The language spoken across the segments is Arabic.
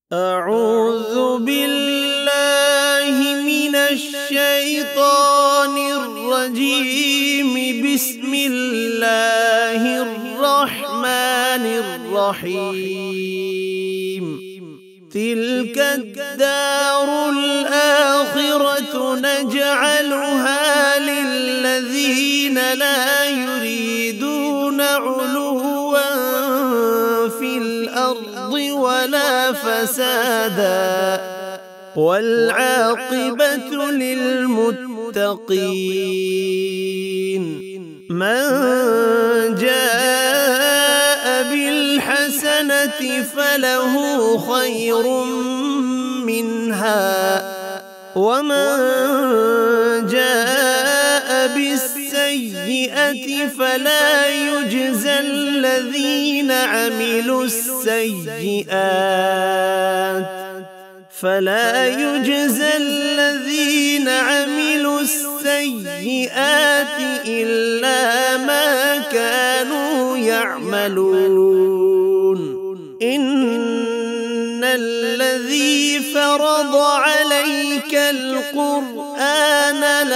أعوذ بالله من الشيطان الرجيم. بسم الله الرحمن الرحيم. تلك الدار الآخرة نجعلها للذين لا يريدون علوا في الأرض ولا فسادا والعاقبة للمتقين. من جاء بالحسنة فله خير منها ومن جاء بالسيئة فلا يجزى الذين عملوا السيئات إلا ما كانوا يعملون. إن الذي فرض عليك القرآن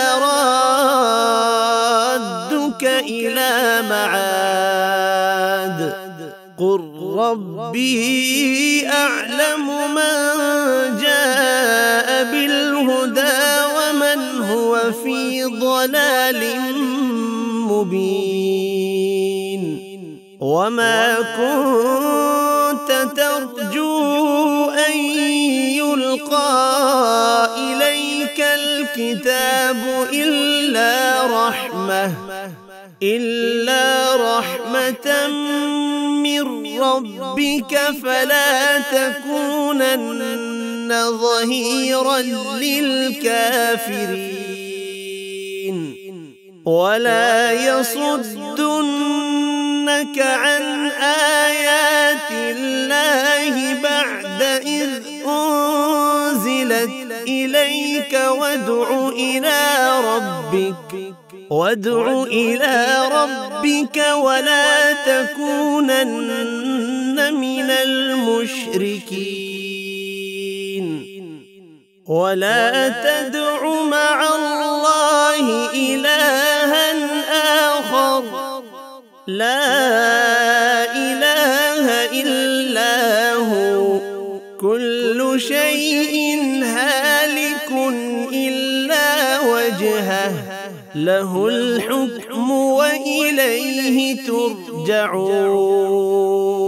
لرادك إلى معاد. قل ربي أعلم من جاء بالهدى ومن هو في ضلال مبين. وما كنت ترجو أن يلقى إليك الكتاب إلا رحمة من ربك فلا تكونن ظهيرا للكافرين. ولا يصدنك عن آيات الله بعد إذ أنزلت إليك وادع إلى ربك ولا تكونن من المشركين. ولا تدع مع الله إلها آخر لا إله إلا هو. كل شيء هالك إلا وجهه له الحكم وإليه ترجعون.